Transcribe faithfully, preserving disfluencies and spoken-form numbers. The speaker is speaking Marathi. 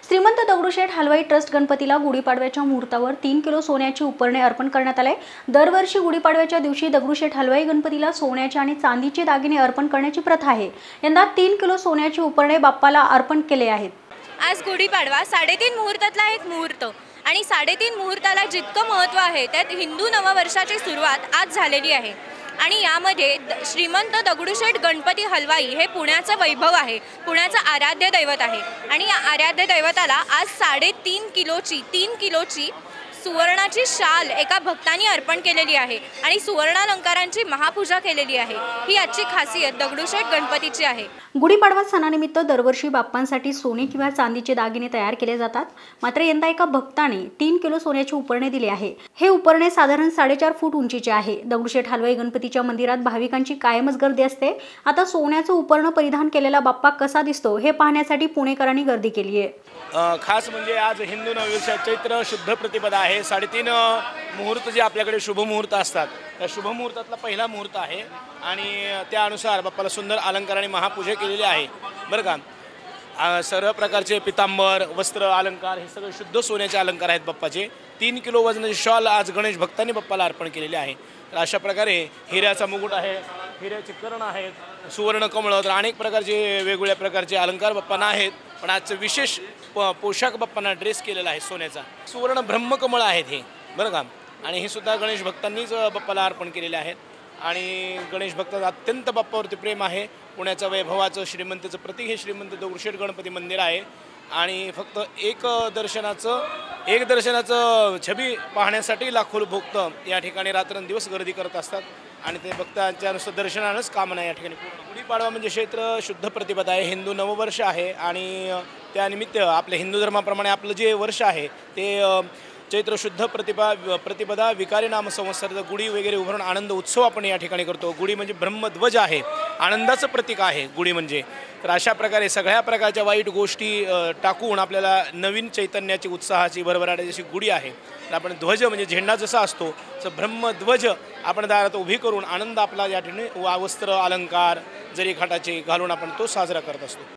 श्रीमंत दगडूशेठ हलवाई ट्रस्ट गणपतीला गुढीपाडव्याच्या मुहूर्तावर तीन किलो सोन्याची उपकरणे अर्पण करण्यात आले। दरवर्षी गुढीपाडव्याच्या दिवशी दगडूशेठ हलवाई गणपतीला सोन्याचे आणि चांदीचे दागिने अर्पण करण्याची प्रथा आहे। यंदा तीन किलो सोन्याची उपकरणे बाप्पाला अर्पण केले आहेत। आज गुढीपाडवा साडेतीन मुहूर्तातला एक मुहूर्त आणि साडेतीन मुहूर्ताला जितकं महत्त्व आहे त्यात हिंदू नववर्षाची सुरुवात आज झालेली आहे। आणि यामध्ये श्रीमंत दगडूशेठ गणपती हलवाई हे पुण्याचं वैभव आहे, पुण्याचं आराध्य दैवत आहे। आणि या आराध्य दैवताला आज साडेतीन किलोची तीन किलोची सुवर्णाची शाल एका भक्तांनी अर्पण केलेली आहे आणि सुवर्णालंकारांची महापूजा केलेली आहे। ही आजची खासियत दगडूशेठ गणपतीची आहे। गुढीपाडवा सणानिमित्त दरवर्षी बाप्पांसाठी सोने किंवा चांदीचे दागिने तयार केले जातात, मात्र यंदा एका भक्ताने तीन किलो सोन्याची उपकरणे दिली आहे। हे उपकरणे साधारण साडेचार फूट उंचीचे आहे। दगडूशेठ हलवाई गणपतीच्या मंदिरात भाविकांची कायमच गर्दी असते। आता सोन्याचं उपकरण परिधान केलेला बाप्पा कसा दिसतो हे पाहण्यासाठी पुणेकरांनी गर्दी केली आहे। खास म्हणजे आज हिंदू नववर्ष चैत्र शुद्ध प्रतिपदा आहे। साडेतीन मुहूर्त जे आपल्याकडे शुभ मुहूर्त असतात त्या शुभ मुहूर्तातला पहिला मुहूर्त आहे आणि त्यानुसार बाप्पाला सुंदर अलंकाराने महापूजा केलेली आहे। बरं का, सर्व प्रकारचे पितांबर वस्त्र अलंकार हे सगळे शुद्ध सोन्याचे अलंकार आहेत बाप्पाचे। तीन किलो वजनाची शॉल आज गणेश भक्तांनी बाप्पाला अर्पण केलेले आहे। तर अशा प्रकारे हिऱ्याचा मुकुट आहे, हिऱ्याचे कर्ण आहेत, सुवर्ण कमळ, तर अनेक प्रकारचे वेगवेगळ्या प्रकारचे अलंकार बाप्पांना आहेत। पण आजचं विशेष पोशाख बाप्पांना ड्रेस केलेला आहे सोन्याचा। सुवर्ण ब्रह्मकमळ आहेत हे, बरं का, आणि हे सुद्धा गणेश भक्तांनीच बाप्पाला अर्पण केलेले आहेत। आणि गणेश भक्तांचं अत्यंत बाप्पावरती प्रेम आहे। पुण्याचं वैभवाचं श्रीमंतीचं प्रतीक हे श्रीमंत दगडूशेठ गणपती मंदिर आहे। आणि फक्त एक दर्शनाचं एक दर्शनाचं छबी पाहण्यासाठी लाखो भक्त या ठिकाणी रात्रंदिवस गर्दी करत असतात आणि ते भक्तांच्या नुसतं दर्शनानंच कामना या ठिकाणी पूर्ण। गुढीपाडवा म्हणजे चैत्र शुद्ध प्रतिपदा आहे, हिंदू नववर्ष आहे आणि त्यानिमित्त आपल्या हिंदू धर्माप्रमाणे आपलं जे वर्ष आहे ते चैत्र शुद्ध प्रतिपा प्रतिपदा विकारी नाम संवत्सर गुढी वगैरे उभारून आनंद उत्सव आपण या ठिकाणी करतो। गुढी म्हणजे ब्रह्मध्वज आहे, आनंदाचं प्रतीक आहे गुढी म्हणजे। तर अशा प्रकारे सगळ्या प्रकारच्या वाईट गोष्टी टाकून आपल्याला नवीन चैतन्याची उत्साहाची भरभराटी जशी गुढी आहे, तर आपण ध्वज म्हणजे झेंडा जसा असतो तसं ब्रह्मध्वज आपण दारात उभी करून आनंद आपला या ठिकाणी वस्त्र अलंकार जरी खाटाचे घालून आपण तो साजरा करत असतो।